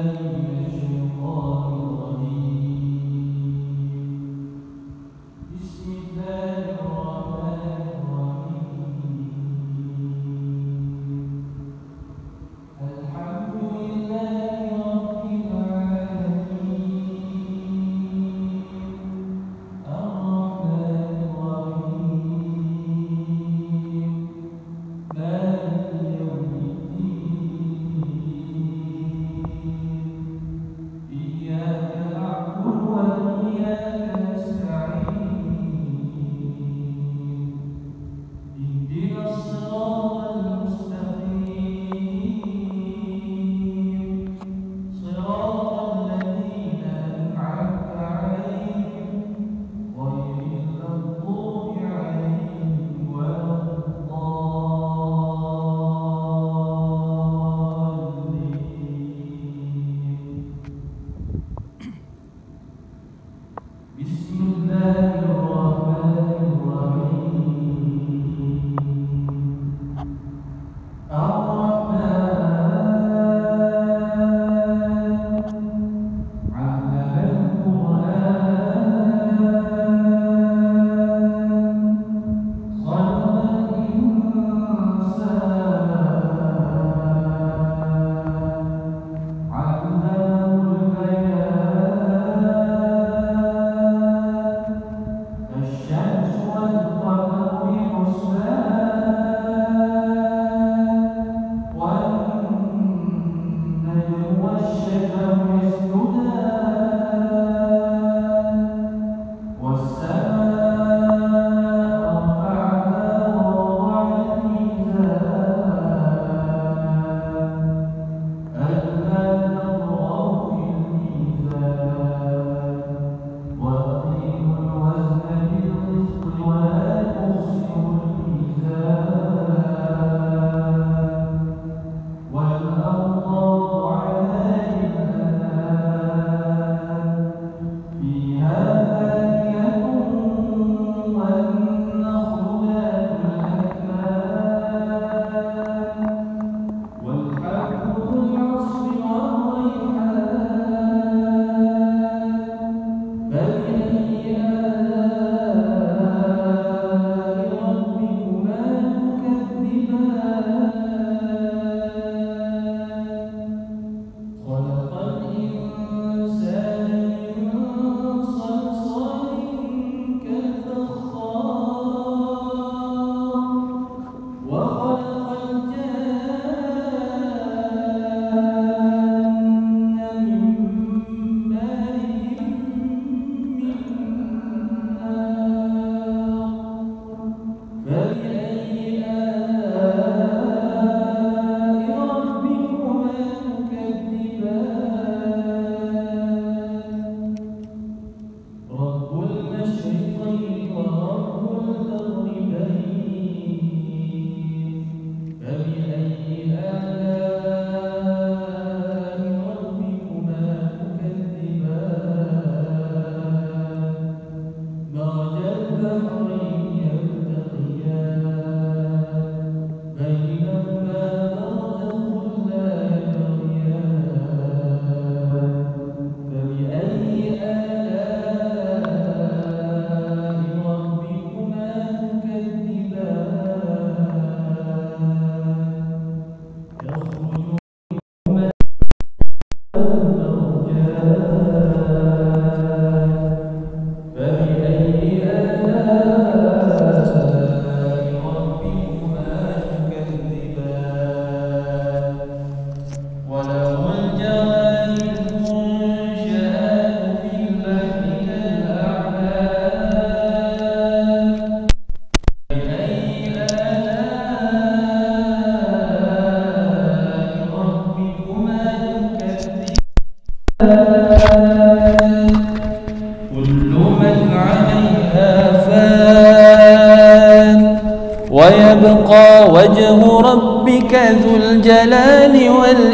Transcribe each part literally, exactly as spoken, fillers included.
ويبقى وجه ربك ذو الجلال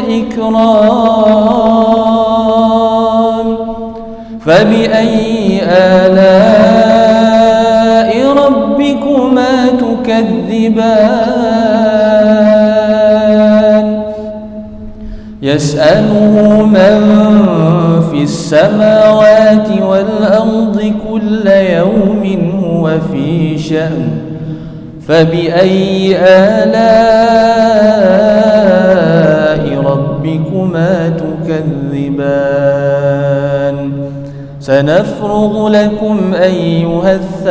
والإكرام. فبأي آلاء ربكما تكذبان يسأله من في السماوات والأرض كل يوم هو في شأن فبأي آلاء ربكما تكذبان سنفرغ لكم أيها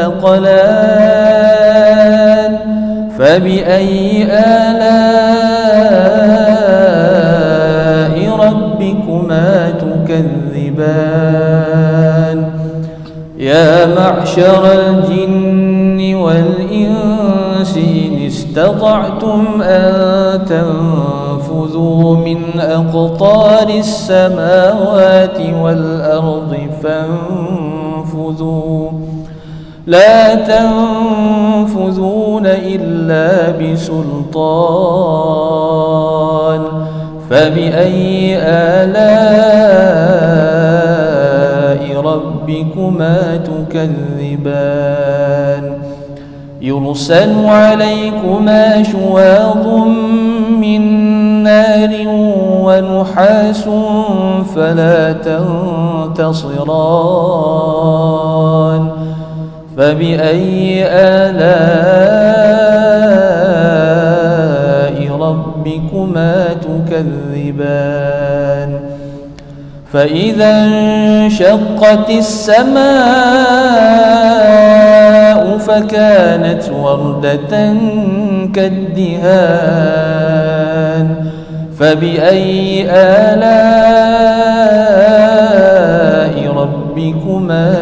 الثقلان فبأي آلاء ربكما تكذبان يا معشر الجن والإنس إن استطعتم أن تنفذوا من أقطار السماوات والأرض فانفذوا لا تنفذون إلا بسلطان فبأي آلاء ربكما تكذبان يرسل عليكما شواظ من نار ونحاس فلا تنتصران فبأي آلاء ربكما تكذبان فإذا انشقت السماء فكانت وردة كالدهان فبأي آلاء ربكما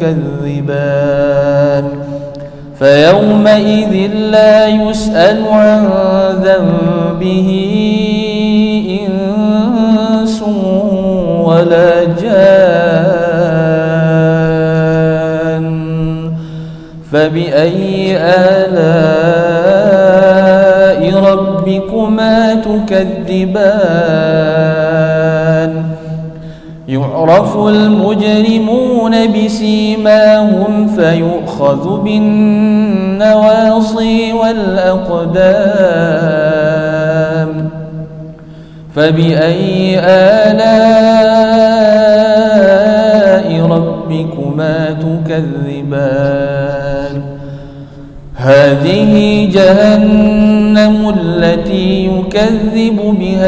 تكذبان فيومئذ لا يسأل عن ذنبه إنس ولا جان فبأي آلاء ربكما تكذبان يعرف المجرمون بسيماهم فيؤخذ بالنواصي والأقدام فبأي آلاء ربكما تكذبان هذه جهنم التي يكذب بها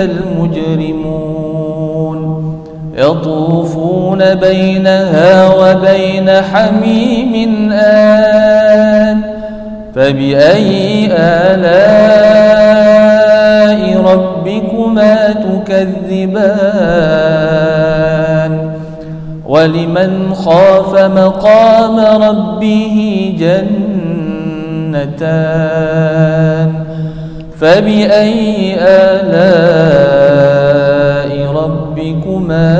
المجرمون يطوفون بينها وبين حميم آن فبأي آلاء ربكما تكذبان ولمن خاف مقام ربه جنتان فبأي آلاء ربكما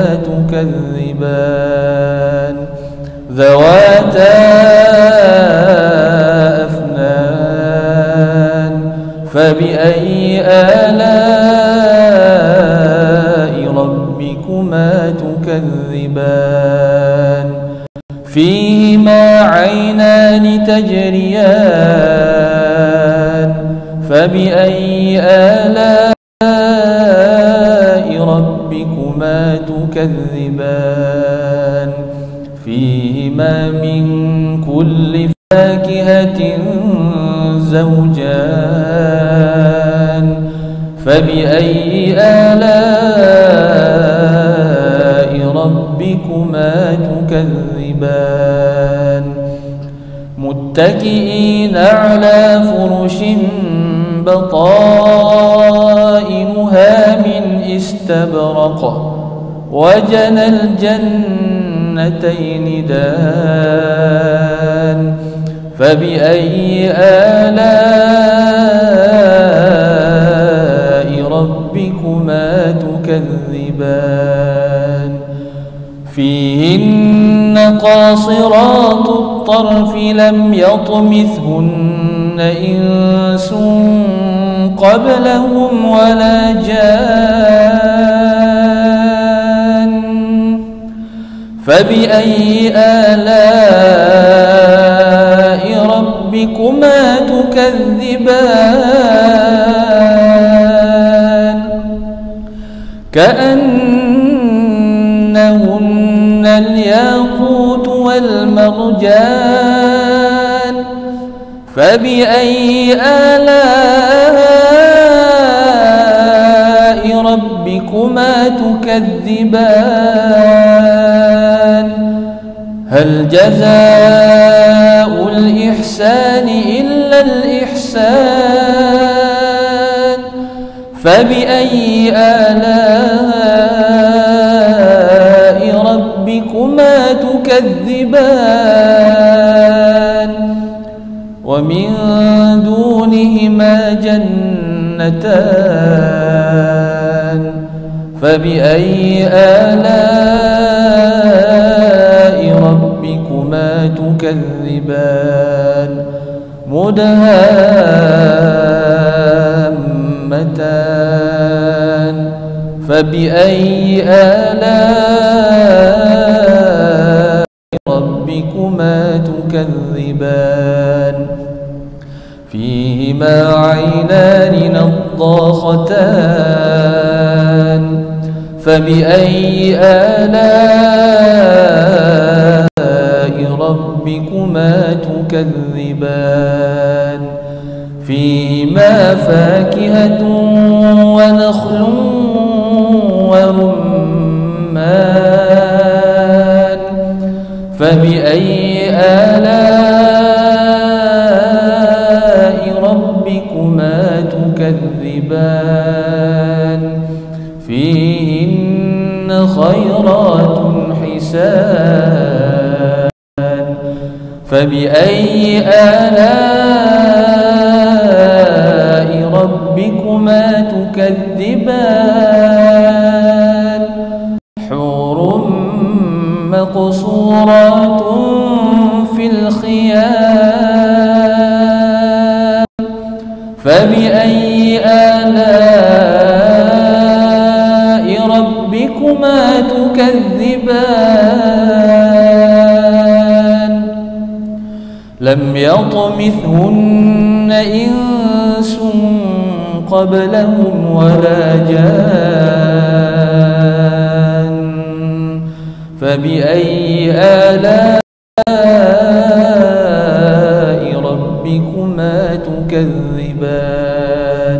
تكذبان ذواتا أفنان فبأي آلاء ربكما تكذبان فيهما عينان تجريان فبأي آلاء ربكما تكذبان فيهما من كل فاكهة زوجان فبأي آلاء ربكما تكذبان متكئين على فرش بطائنها من استبرق وجنى الجنتين دان فبأي آلاء ربكما تكذبان فيهن قاصرات الطرف لم يطمثهن إنس قبلهم ولا جان فبأي آلاء ربكما تكذبان كأنهن الياقوت والمرجان فبأي آلاء ربكما تكذبان هل جزاء الإحسان إلا الإحسان فبأي آلاء ربكما تكذبان ومن دونهما جنتان فبأي آلاء ربكما تكذبان مدهامتان فبأي آلاء ربكما تكذبان فيهما عينان نضاختان فبأي آلاء ربكما تكذبان فيهما فاكهة ونخل ورمان فبأي آلاء ربكما تكذبان فيهن خيرات حسان فبأي آلاء ربكما تكذبان حور مقصورات في الخيام فبأي آلاء ربكما تكذبان لم يطمثهن إنس قبلهم ولا جان فبأي آلاء ربكما تكذبان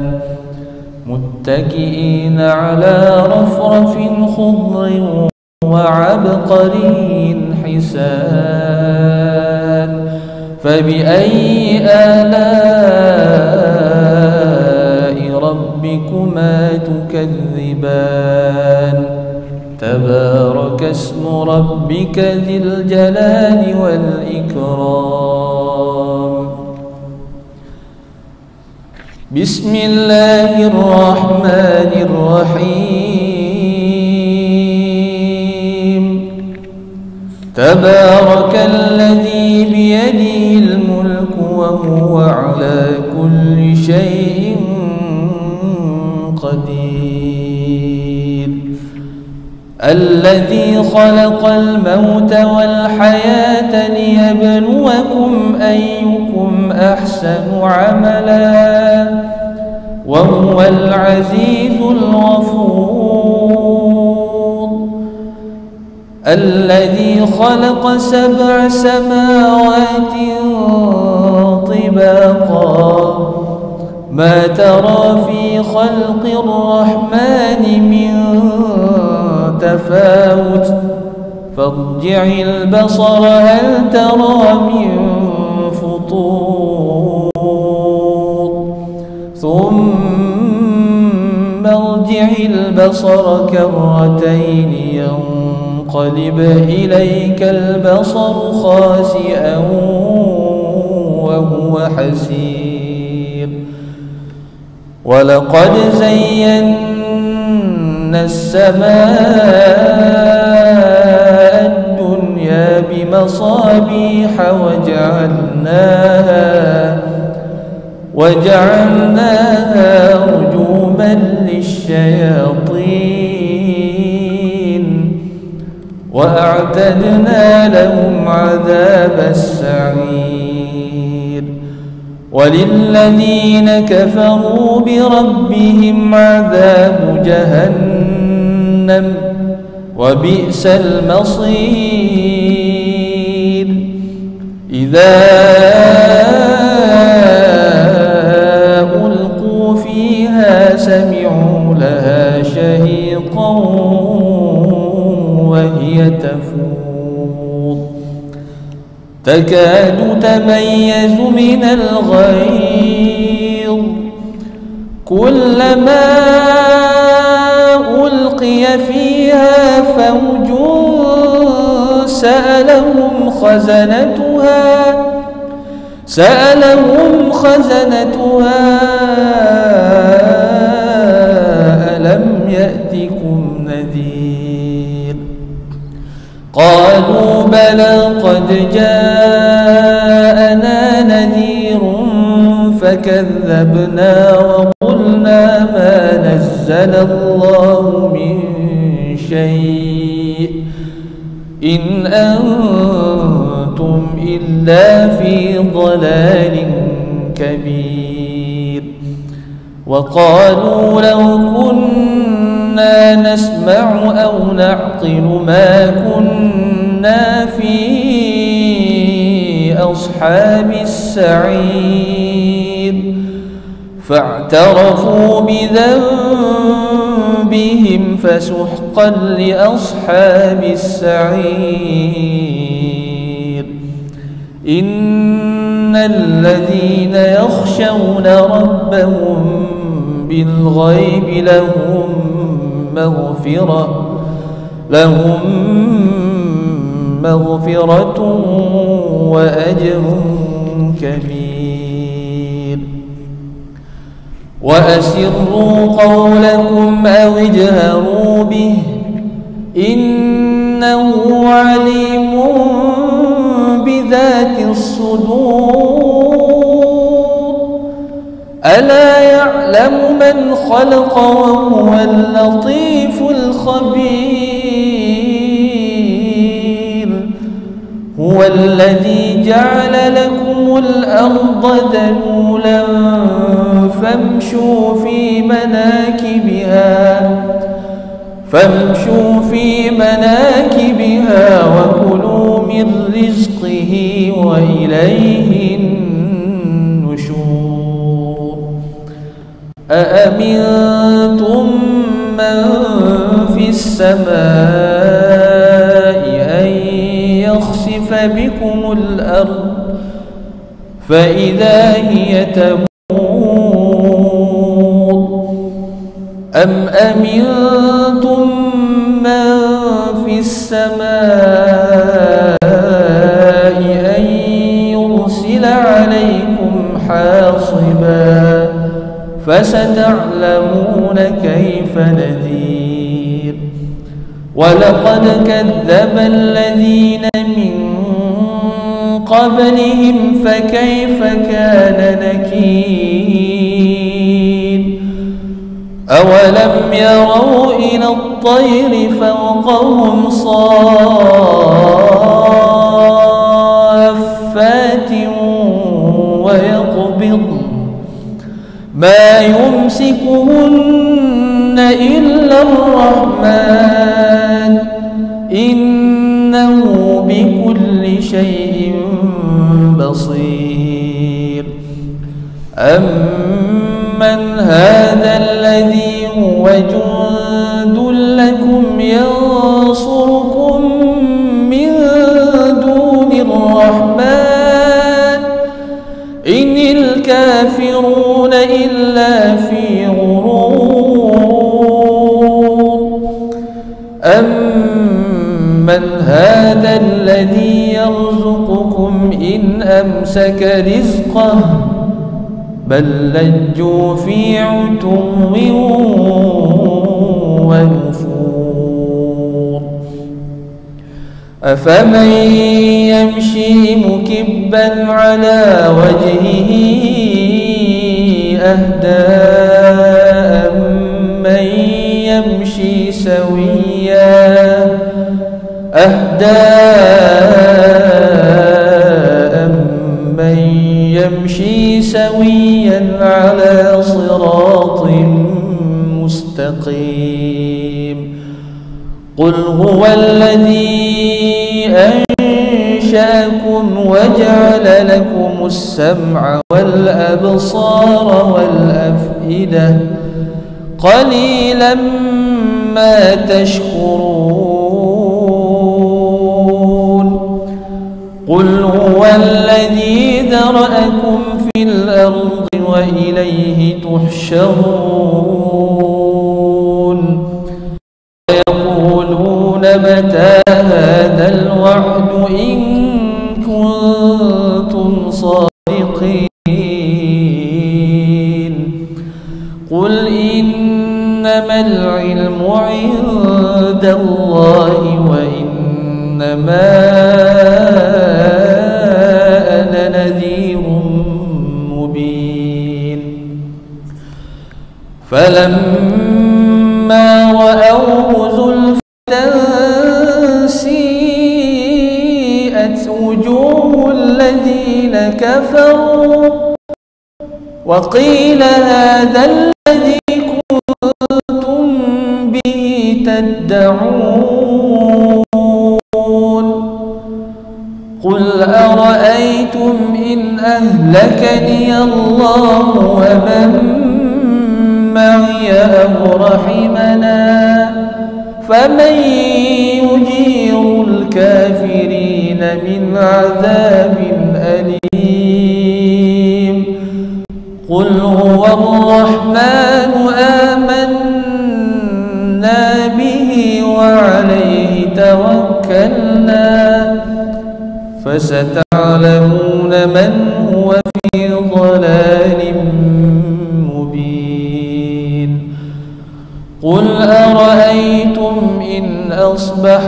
متكئين على رفرف خضر وعبقري حسان فبأي آلاء ربكما تكذبان تبارك اسم ربك ذي الجلال والإكرام بسم الله الرحمن الرحيم تبارك الذي بيده الملك وهو على كل شيء قدير الذي خلق الموت والحياة ليبلوكم أيكم أحسن عملا وهو العزيز الغفور الذي خلق سبع سماوات طباقا ما ترى في خلق الرحمن من تفاوت فارجع البصر هل ترى من فطور ثم ارجع البصر كرتين ينقلب إليك البصر خاسئا وهو حسير ولقد زينا السماء الدنيا بمصابيح وجعلناها وجعلناها رجوما للشياطين وأعتدنا لهم عذاب السعير وللذين كفروا بربهم عذاب جهنم وبئس المصير. إذا ألقوا فيها سمعوا لها شهيقا وهي تفور تكاد تميز من الغيظ كلما ألقي فيها فوج سألهم خزنتها سألهم خزنتها ألم يأتكم نذير قالوا بلى قد جاءنا نذير فكذبنا وقلنا ما نزل الله من شيء إن أنتم إلا في ضلال كبير. وقالوا لو كنا نسمع أو نعقل ما كنا في أصحاب السعير فاعترفوا بذنبهم فسحقا لأصحاب السعير. إن الذين يخشون ربهم بالغيب لهم مغفرة لهم مغفرة وأجر كبير. وأسروا قولكم أو اجهروا به إنه عليم بذات الصدور. ألا يعلم من خلق وهو اللطيف الخبير. هو الذي جعل لكم الأرض ذلولا فامشوا في مناكبها فامشوا في مناكبها وكلوا من رزقه وإليه النشور. أأمنتم من في السماء أن يخسف بكم الأرض فإذا هي تمور أم أمنتم من في السماء أن يرسل عليكم حاصبا فستعلمون كيف نذير. ولقد كذب الذين من قبلهم فكيف كان نكير. أولم يروا إلى الطير فوقهم صافات ويقبضن ما يمسكهن إلا الرحمن إنه بكل شيء بصير. أمن هذا الذي هو جند لكم ينصركم من دون الرحمن إن الكافرون إلا في غرور. أمن هذا الذي يرزقكم إن أمسك رزقه بل لجوا في عتو ونفور. أفمن يمشي مكبا على وجهه أهدى أمن يمشي سويا أهدى أمن يمشي سويا على صراط مستقيم. قل هو الذي أنشأكم وجعل لكم السمع والأبصار والأفئدة قليلا ما تشكرون قل هو الذي ذرأكم في الأرض وإليه تحشرون ويقولون متى هذا الوعد إن كنتم صادقين قل إنما العلم عند الله وإنما أنا نذير مبين فلما رأوه زلفة سيئت وجوه الذين كفروا وقيل هذا الذي كنتم به تدعون قل أرأيتم إن أهلكني الله ومن معي أو رحمنا فمن يجير الكافرين من عذاب أليم قل هو الرحمن آمنا به وعليه توكلنا فستعلمون من هو في ضلال مبين قل أرأيتم إن أصبح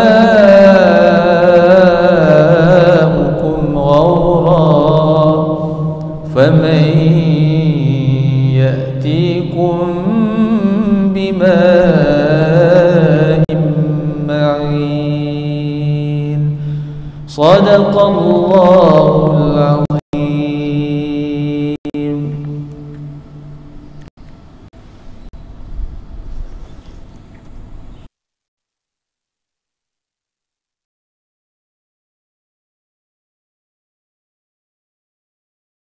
ماؤكم غورا فمن يأتيكم بماء معين صدق الله العظيم.